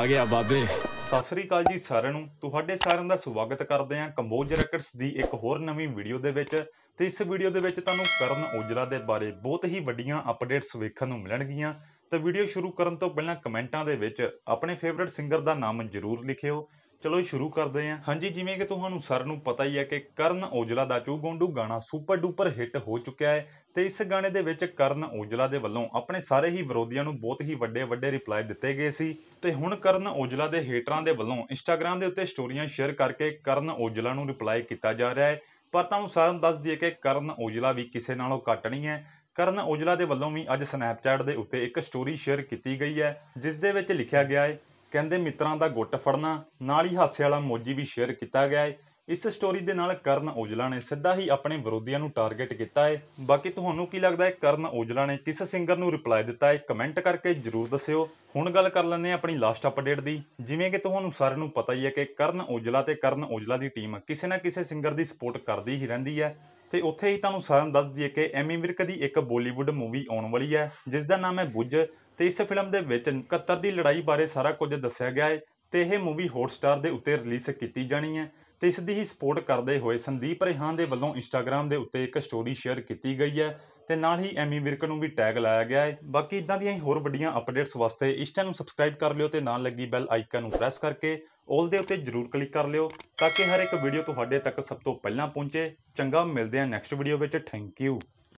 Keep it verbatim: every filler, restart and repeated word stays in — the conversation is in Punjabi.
ਆ ਗਿਆ ਬਾਬੇ। ਸਤਿ ਸ੍ਰੀ ਅਕਾਲ ਜੀ ਸਾਰਿਆਂ ਨੂੰ। ਤੁਹਾਡੇ ਸਾਰਿਆਂ ਦਾ ਸਵਾਗਤ ਕਰਦੇ ਹਾਂ ਕੰਬੋਜ ਰੈਕਟਸ ਦੀ ਇੱਕ ਹੋਰ ਨਵੀਂ ਵੀਡੀਓ ਦੇ ਵਿੱਚ। ਤੇ ਇਸ ਵੀਡੀਓ ਦੇ ਵਿੱਚ ਤੁਹਾਨੂੰ ਕਰਨ ਔਜਲਾ ਦੇ ਬਾਰੇ ਬਹੁਤ ਹੀ ਵੱਡੀਆਂ ਅਪਡੇਟਸ ਵੇਖਣ ਨੂੰ ਮਿਲਣਗੀਆਂ। ਤੇ ਵੀਡੀਓ ਸ਼ੁਰੂ ਕਰਨ ਤੋਂ ਪਹਿਲਾਂ ਕਮੈਂਟਾਂ ਦੇ ਵਿੱਚ ਆਪਣੇ ਫੇਵਰਿਟ ਸਿੰਗਰ ਦਾ ਨਾਮ ਜ਼ਰੂਰ ਲਿਖਿਓ। ਚਲੋ ਸ਼ੁਰੂ ਕਰਦੇ ਹਾਂ। ਹਾਂਜੀ, ਜਿਵੇਂ ਕਿ ਤੁਹਾਨੂੰ ਸਾਰਿਆਂ ਨੂੰ ਪਤਾ ਹੀ ਹੈ ਕਿ ਕਰਨ ਔਜਲਾ ਦਾ ਚੁਗੋਂਡੂ ਗਾਣਾ ਸੁਪਰ ਡੂਪਰ ਹਿੱਟ ਹੋ ਚੁੱਕਿਆ ਹੈ। ਤੇ ਇਸ ਗਾਣੇ ਦੇ ਵਿੱਚ ਕਰਨ ਔਜਲਾ ਦੇ ਵੱਲੋਂ ਆਪਣੇ ਸਾਰੇ ਹੀ ਵਿਰੋਧੀਆਂ ਨੂੰ ਬਹੁਤ ਹੀ ਵੱਡੇ ਵੱਡੇ ਰਿਪਲਾਈ ਦਿੱਤੇ ਗਏ ਸੀ। ਤੇ ਹੁਣ ਕਰਨ ਔਜਲਾ ਦੇ ਹੇਟਰਾਂ ਦੇ ਵੱਲੋਂ ਇੰਸਟਾਗ੍ਰਾਮ ਦੇ ਉੱਤੇ ਸਟੋਰੀਆਂ ਸ਼ੇਅਰ ਕਰਕੇ ਕਰਨ ਔਜਲਾ ਨੂੰ ਰਿਪਲਾਈ ਕੀਤਾ ਜਾ ਰਿਹਾ ਹੈ। ਪਰ ਤੁਹਾਨੂੰ ਸਾਰਿਆਂ ਨੂੰ ਦੱਸ ਦਈਏ ਕਿ ਕਰਨ ਔਜਲਾ ਵੀ ਕਿਸੇ ਨਾਲੋਂ ਘੱਟ ਨਹੀਂ ਹੈ। ਕਰਨ ਔਜਲਾ ਦੇ ਵੱਲੋਂ ਵੀ ਅੱਜ ਸਨੈਪਚੈਟ ਦੇ ਉੱਤੇ ਇੱਕ ਸਟੋਰੀ ਸ਼ੇਅਰ ਕੀਤੀ ਗਈ ਹੈ, ਜਿਸ ਦੇ ਵਿੱਚ ਲਿਖਿਆ ਗਿਆ ਹੈ, ਕਹਿੰਦੇ ਮਿੱਤਰਾਂ ਦਾ ਗੁੱਟ ਫੜਨਾ, ਨਾਲ ਹੀ ਹਾਸੇ ਵਾਲਾ ਮੋਜੀ ਵੀ ਸ਼ੇਅਰ ਕੀਤਾ ਗਿਆ ਹੈ। ਇਸ ਸਟੋਰੀ ਦੇ ਨਾਲ ਕਰਨ ਔਜਲਾ ਨੇ ਸਿੱਧਾ ਹੀ ਆਪਣੇ ਵਿਰੋਧੀਆਂ ਨੂੰ ਟਾਰਗੇਟ ਕੀਤਾ ਹੈ। ਬਾਕੀ ਤੁਹਾਨੂੰ ਕੀ ਲੱਗਦਾ ਹੈ ਕਰਨ ਔਜਲਾ ਨੇ ਕਿਸ ਸਿੰਗਰ ਨੂੰ ਰਿਪਲਾਈ ਦਿੱਤਾ ਹੈ, ਕਮੈਂਟ ਕਰਕੇ ਜਰੂਰ ਦੱਸਿਓ। ਹੁਣ ਗੱਲ ਕਰ ਲੈਂਦੇ ਹਾਂ ਆਪਣੀ ਲਾਸਟ ਅਪਡੇਟ ਦੀ। ਜਿਵੇਂ ਕਿ ਤੁਹਾਨੂੰ ਸਾਰਿਆਂ ਨੂੰ ਪਤਾ ਹੀ ਹੈ ਕਿ ਕਰਨ ਔਜਲਾ ਤੇ ਕਰਨ ਔਜਲਾ ਦੀ ਟੀਮ ਕਿਸੇ ਨਾ ਕਿਸੇ ਸਿੰਗਰ ਦੀ ਸਪੋਰਟ ਕਰਦੀ ਹੀ ਰਹਿੰਦੀ ਹੈ। ਤੇ ਉੱਥੇ ਹੀ ਤੁਹਾਨੂੰ ਸਾਰਿਆਂ ਨੂੰ ਦੱਸ ਦਈਏ ਕਿ ਐਮੀ ਵਿਰਕ ਦੀ ਇੱਕ ਬਾਲੀਵੁੱਡ ਮੂਵੀ ਆਉਣ ਵਾਲੀ ਹੈ, ਜਿਸ ਦਾ ਨਾਮ ਹੈ ਬੁੱਝ। ਤੇ ਇਸ ਫਿਲਮ ਦੇ ਵਿੱਚ ਇਕਹੱਤਰ ਦੀ ਲੜਾਈ ਬਾਰੇ ਸਾਰਾ ਕੁਝ ਦੱਸਿਆ ਗਿਆ ਹੈ। ਤੇ ਇਹ ਮੂਵੀ ਹੌਟਸਟਾਰ ਦੇ ਉੱਤੇ ਰਿਲੀਜ਼ ਕੀਤੀ ਜਾਣੀ ਹੈ। ਤੇ ਇਸ ਦੀ ਹੀ ਸਪੋਰਟ ਕਰਦੇ ਹੋਏ ਸੰਦੀਪ ਰੇਹਾਨ ਦੇ ਵੱਲੋਂ ਇੰਸਟਾਗ੍ਰਾਮ ਦੇ ਉੱਤੇ ਇੱਕ ਸਟੋਰੀ ਸ਼ੇਅਰ ਕੀਤੀ ਗਈ ਹੈ। ਤੇ ਨਾਲ ਹੀ ਐਮੀ ਵਿਰਕ ਨੂੰ ਵੀ ਟੈਗ ਲਾਇਆ ਗਿਆ ਹੈ। ਬਾਕੀ ਇਦਾਂ ਦੀਆਂ ਹੀ ਹੋਰ ਵੱਡੀਆਂ ਅਪਡੇਟਸ ਵਾਸਤੇ ਇਸ ਚੈਨਲ ਨੂੰ ਸਬਸਕ੍ਰਾਈਬ ਕਰ ਲਿਓ ਤੇ ਨਾਲ ਲੱਗੀ ਬੈਲ ਆਈਕਨ ਨੂੰ ਪ੍ਰੈਸ ਕਰਕੇ ਆਲ ਦੇ ਉੱਤੇ ਜਰੂਰ ਕਲਿੱਕ ਕਰ ਲਿਓ, ਤਾਂ ਕਿ ਹਰ ਇੱਕ ਵੀਡੀਓ ਤੁਹਾਡੇ ਤੱਕ ਸਭ ਤੋਂ ਪਹਿਲਾਂ ਪਹੁੰਚੇ। ਚੰਗਾ, ਮਿਲਦੇ ਹਾਂ ਨੈਕਸਟ ਵੀਡੀਓ ਵਿੱਚ। Thank you.